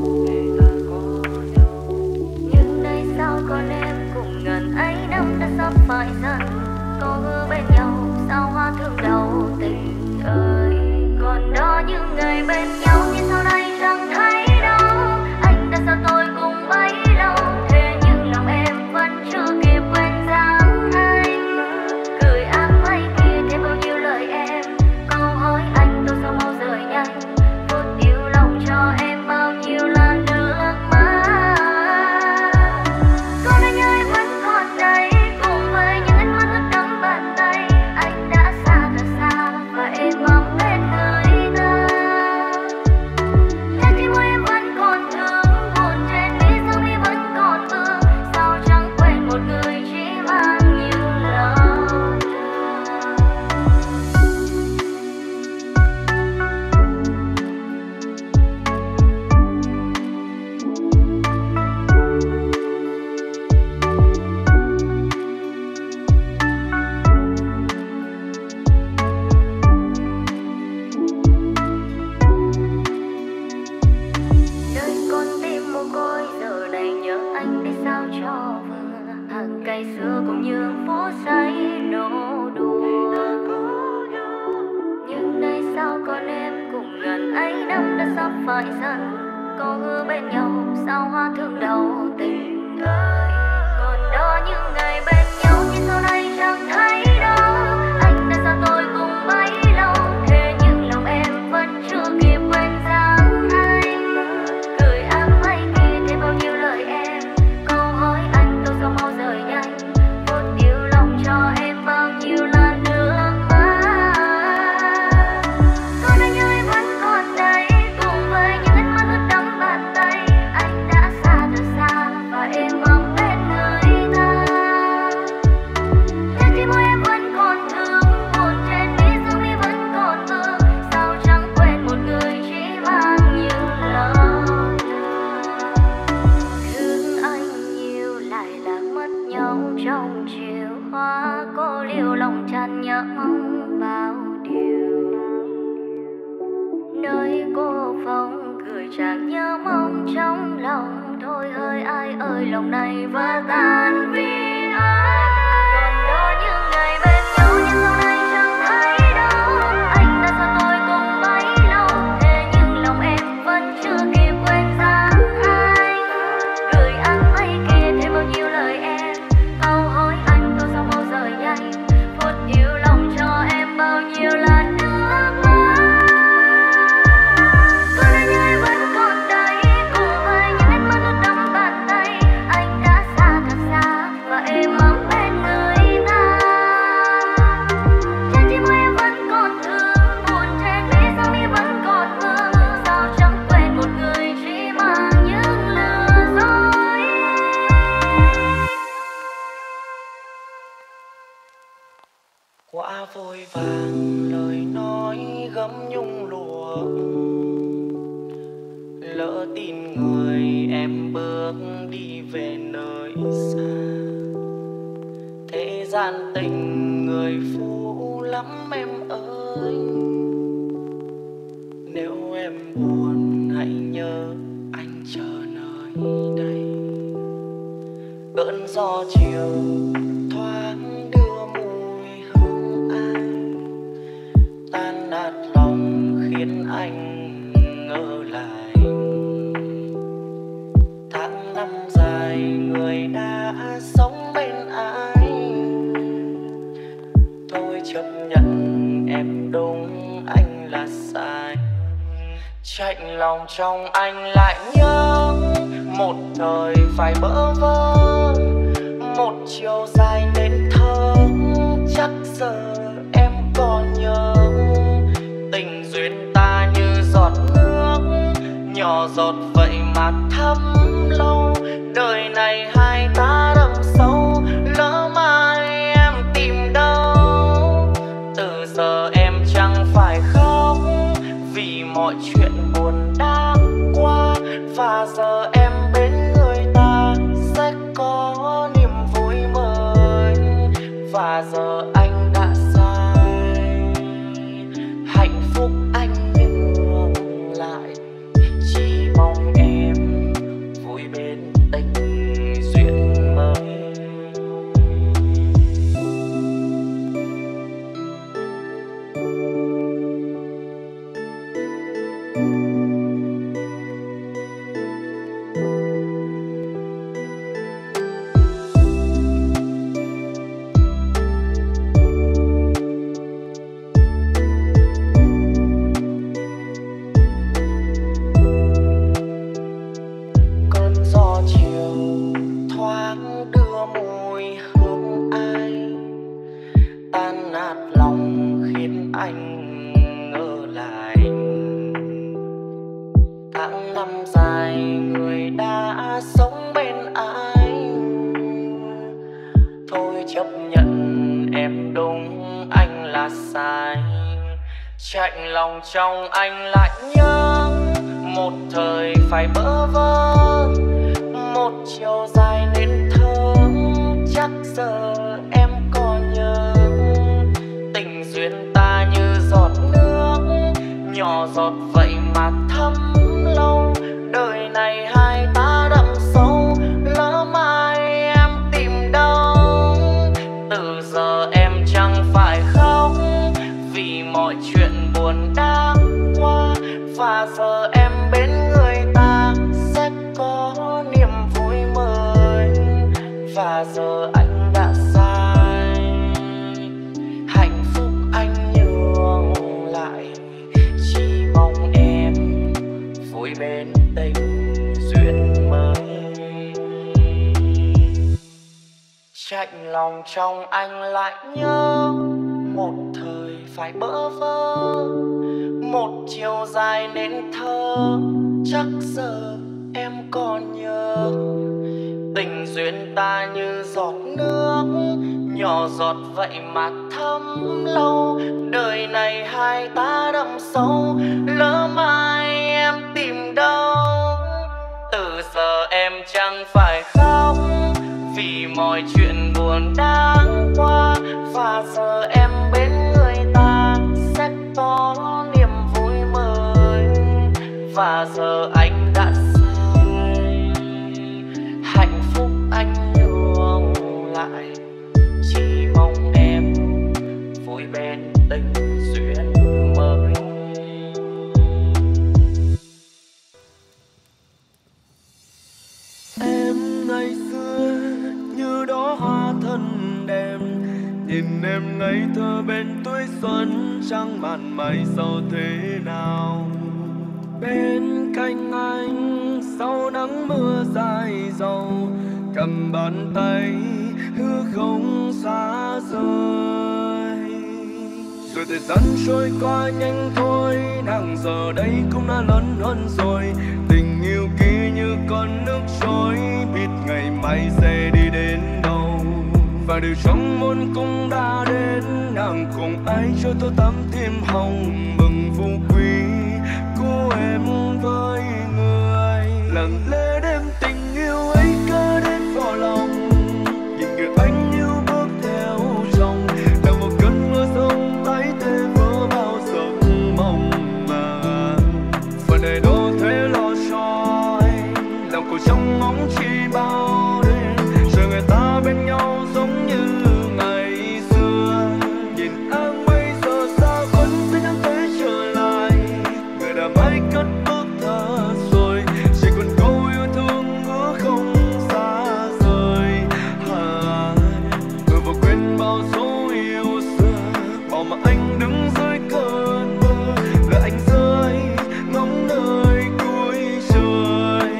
nhưng nay sao còn em cùng ngần ấy năm đã sắp phải dần. Có hứa bên nhau sao hoa thương đầu tình ơi, còn đó những ngày bên nhau nhưng sau đây chẳng thấy đâu. Anh đã xa tôi cùng bấy lâu, thế nhưng lòng em vẫn chưa kịp quên dáng anh. Cười áng mây kia thêm bao nhiêu lời em, câu hỏi anh tôi sao mau rời nhanh. Phút yêu lòng cho em bao nhiêu là nước mắt. Còn anh nhớ em vẫn còn đây, cùng với những ánh mắt ướt đẫm bàn tay. Anh đã xa thật xa và em mong bên người ta. Trái tim em vẫn còn thương, buồn trên mi sau mi vẫn còn vương. Sao chẳng quên một người chỉ mang nhiều lòng thương. Đời con tim mồ côi giờ này nhớ anh để sao cho vừa. Hàng cây xưa cùng những phút giây nô đùa, nhưng nay sao còn em cùng ngần ấy năm đã sắp phải dần. Có hứa bên nhau sao hoa thương đầu tình ơi, còn đó những ngày bên nhau nhưng sau đây chẳng thấy đâu. Anh đã xa tôi cùng bấy lâu, thế nhưng lòng em vẫn chưa kịp quên dáng anh. trong lòng. Thôi ơi ai ơi, lòng này vỡ tan vì ai. Còn đó những ngày bên nhau nhưng sau này chẳng thấy đâu. Anh đã xa tôi cũng bấy lâu, thế nhưng lòng em vẫn chưa kịp quên dáng anh. Gửi anh mấy kia thêm bao nhiêu lời em, câu hỏi anh tôi sao mau rời nhanh. Phút yêu lòng cho em bao nhiêu là nước mắt. Tôi đã nhớ em vẫn còn đây, cùng với những nét mắt ướt đẫm bàn tay. Anh đã xa thật xa và em ấm bên người ta. Trái tim của em vẫn còn thương, buồn trên mi sao mi vẫn còn vương. Sao chẳng quên một người chỉ mang những lừa dối. Quá vội vàng lời nói gấm nhung lụa, lỡ tin người em bước đi về nơi xa. Thế gian tình người phũ lắm em ơi, nếu em buồn hãy nhớ anh chờ nơi đây. Cơn gió chiều thoáng đưa mùi hương ai, tan nát lòng khiến anh ngỡ lại. Tháng năm dài người đã sống bên ai, thôi chấp nhận em đúng anh là sai. Chạnh lòng trong anh lại nhớ một thời phải bỡ vơ, một chiều dài nên thơ. Chắc giờ em còn nhớ tình duyên ta như giọt nước, nhỏ giọt vậy mà thấm lâu. Đời này hai ta đậm sâu, lỡ mai em tìm đâu. Từ giờ em chẳng phải khóc vì mọi chuyện buồn đã qua, và giờ em bên người ta sẽ có niềm vui mới. Và giờ anh đã sai, hạnh phúc anh nhường lại, chỉ mong em vui bên tình duyên mới. Cơn gió chiều thoáng đưa mùi hương ai, tan nát lòng khiến anh ngỡ lại. Tháng năm dài người đã sống bên ai, thôi chấp nhận em đúng anh là sai. Chạnh lòng trong anh lại nhớ một thời phải bỡ vơ, một chiều dài nên thơ. Chắc giờ em còn nhớ tình duyên ta như giọt nước, nhỏ giọt vậy mà thấm lâu. Đời này hai ta đậm sâu, lỡ mai em tìm đâu. Từ giờ em chẳng phải khóc vì mọi chuyện buồn đã qua, và giờ em bên người ta sẽ có niềm vui mới. Và giờ anh đã sai, hạnh phúc anh nhường lại, chỉ mong em vui bên tình duyên mới. Chạnh lòng trong anh lại nhớ một thời phải bỡ vơ, một chiều dài nên thơ. Chắc giờ em còn nhớ tình duyên ta như giọt nước, nhỏ giọt vậy mà thấm lâu. Đời này hai ta đậm sâu, lỡ mai em tìm đâu. Từ giờ em chẳng phải khóc vì mọi chuyện buồn đã qua, và giờ em bên người ta sẽ có niềm vui mới. Và giờ anh đã sai, mai sau thế nào. Bên cạnh anh sau nắng mưa dài dầu, cầm bàn tay hư không xa rời. Rồi thời gian trôi qua nhanh thôi, nàng giờ đây cũng đã lớn hơn rồi. Tình yêu kia như con nước trôi, biết ngày mai sẽ đi đến đâu. Và điều trong môn cũng đã đến, nàng cùng ai cho tôi tắm thêm hồng mừng phú quý của em với người. Lặng lẽ đem tình yêu ấy cất đến vào lòng, nhìn người anh yêu bước theo dòng. Là một cơn mưa rông tái tê vỡ bao giấc mộng mà. Phần này đâu thế lo cho anh, lòng cô trong ngóng chi bao đêm. Giờ người ta bên nhau giống như ngày xưa. Nhìn áng mây giờ xa vẫn sẽ nhắn thế trở lại. Người đã mãi cất bước thật rồi, chỉ còn câu yêu thương ước không xa rời. À, người vừa quên bao dấu yêu xưa, bỏ mà anh đứng dưới cơn mưa. Là anh rơi ngóng nơi cuối trời.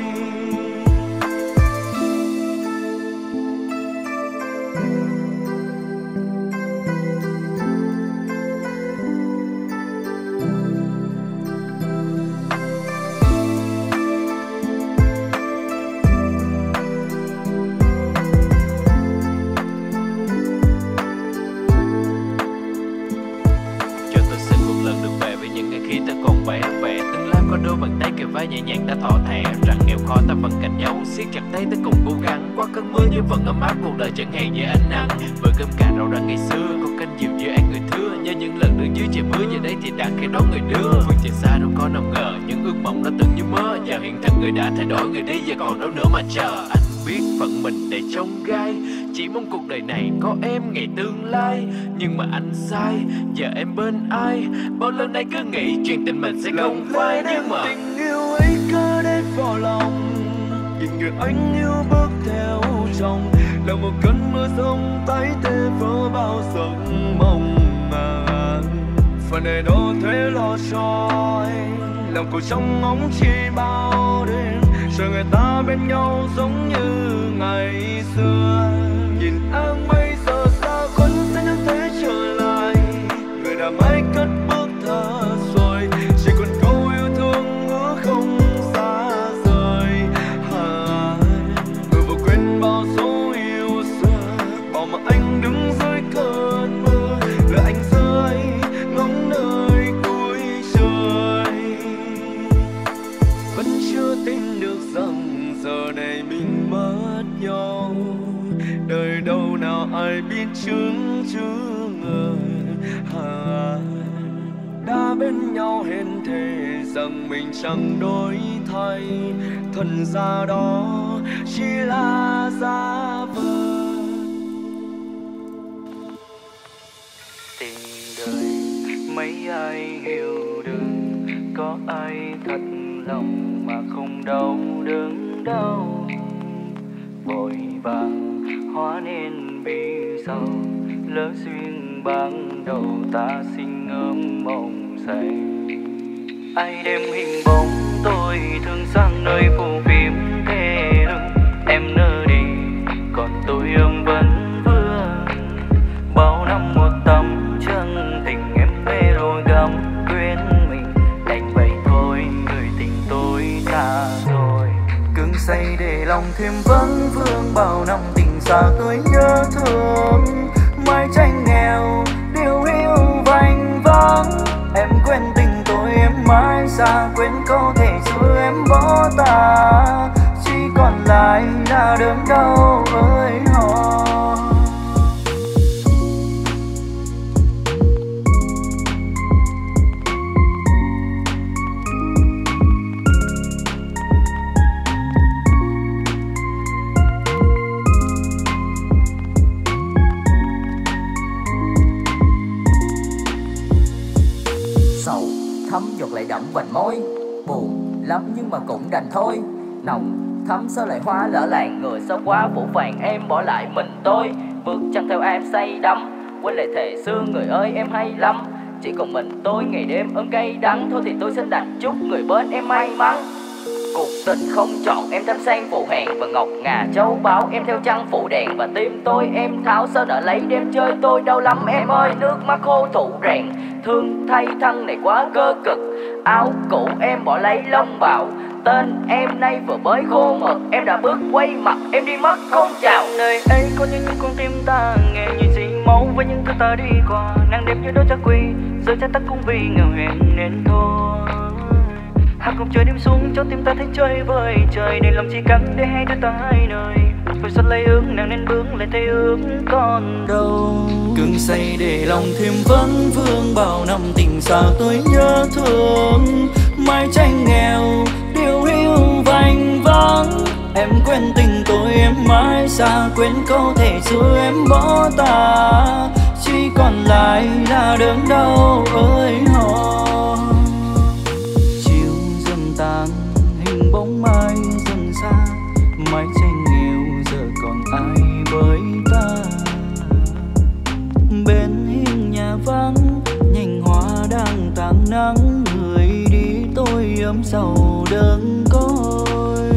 Cho tôi xin một lần được về với những ngày khi ta còn bé vẻ. Từng lá có đôi bàn tay kề vai nhẹ nhàng ta thỏ thẻ rằng nghèo khó ta vẫn cạnh nhau, siết chặt tay ta cùng cố gắng. Qua cơn mưa như vẫn ấm áp cuộc đời chẳng hề như ánh nắng. Bữa cơm cà rau rang ngày xưa còn canh dịu giữa ăn người thưa. Nhớ những lần đứng dưới trời mưa giờ đây thì đang khi đón người đưa. Phương trời xa đâu có nằm ngờ những ước mộng đã từng như mơ. Giờ hiện thực người đã thay đổi, người đi giờ còn đâu nữa mà chờ. Anh biết phận mình đầy trông gai, chỉ mong cuộc đời này có em ngày tương lai. Nhưng mà anh sai, giờ em bên ai? Bao lâu nay cứ nghĩ chuyện tình mình sẽ không phai. Nhưng mà tình yêu ấy cứ đến vào lòng, nhìn người anh yêu bước theo dòng. Là một cơn mưa rông tái tê vỡ bao giấc mộng mà. Phần này đâu thế lo cho anh, lòng cô trong ngóng chi bao đêm. Giờ người ta bên nhau giống như ngày xưa. Nhìn áng mây giờ xa vẫn sẽ như thế trở lại. Người đã mãi cất bước thật rồi, chỉ còn câu yêu thương ước không xa rời. À, người vừa quên bao dấu yêu xưa, bỏ mà anh đứng dưới cơn mưa. Là anh rơi ngóng nơi cuối trời. Vẫn chưa tin được rằng giờ này mình mất nhau. Đời đâu nào ai biết chứng chứ ngờ. À, đã bên nhau hẹn thề rằng mình chẳng đổi thay. Thật ra đó chỉ là giả vờ. Tình đời mấy ai hiểu được, có ai thật lòng mà không đau đớn đau. Vội vàng hóa nên bi sầu, lỡ duyên ban đầu ta sinh ấm mộng say. Ai đem hình bóng tôi thương sang nơi phù phiếm thê lương. Em nỡ đi còn tôi ôm vẫn vương. Bao năm một tấm chân tình em mê rồi gắm quên mình. Đành vậy thôi người tình tôi xa rồi. Cứng say để lòng thêm vấn vương. Bao năm tình xa tôi nhớ thương. Mái tranh nghèo điều hiu vành vắng. Em quên tình tôi em mãi xa. Quên câu thể xưa em bỏ ta. Chỉ còn lại là đớn đau ơi hò. Sầu thấm giọt lại đậm vành môi. Buồn lắm nhưng mà cũng đành thôi. Nồng thấm sao lại hoa lỡ làng. Người sao quá phủ phàng em bỏ lại mình tôi. Bước chân theo em say đắm, quên lại thề xưa người ơi em hay lắm. chỉ còn mình tôi ngày đêm ơn cay đắng. Thôi thì tôi xin đành chúc người bên em may mắn. Cuộc tình không chọn em thanh sang phụ hèn, và ngọc ngà châu báu em theo trăng phụ đèn. Và tim tôi em tháo sao nợ lấy đêm chơi tôi đau lắm em ơi. Nước mắt khô thủ rèn, thương thay thân này quá cơ cực. Áo cũ em bỏ lấy lông bào, tên em nay vừa mới khô mực. Em đã bước quay mặt em đi mất không chào. Nơi ấy có những con tim ta nghe như gì máu với những thứ ta đi qua. Nàng đẹp như đôi cha quy, giờ cha ta cũng vì nghèo hèn nên thôi. Hạt cùng trời đêm xuống cho tim ta thấy chơi vơi trời. Để lòng chỉ cắn để hai đứa ta hai nơi. Phải xuân lấy ước nàng nên bước lại thấy ước còn đâu. Cưng say để lòng thêm vấn vương, bao năm tình xa tôi nhớ thương. Mái tranh nghèo điều hiu vành vắng, em quên tình tôi em mãi xa. Quên câu thể xưa em bỏ ta, chỉ còn lại là đớn đau ơi hò. Chiều dần tàn hình bóng mai dần xa, mái tranh nghèo giờ còn ai với ta. Bên hiên nhà vắng nhành hoa đang tàn nắng, người đi tôi ấm sầu đơn côi.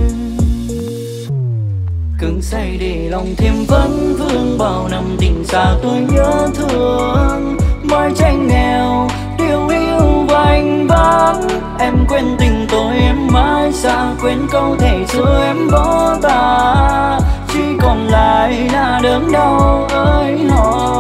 Cưng say để lòng thêm vấn vương, bao năm tình xa tôi nhớ thương. Mái tranh nghèo điều hiu vành vắng, em quên tình tôi em mãi xa. Quên câu thể xưa em bỏ ta, chỉ còn lại là đớn đau ơi hò.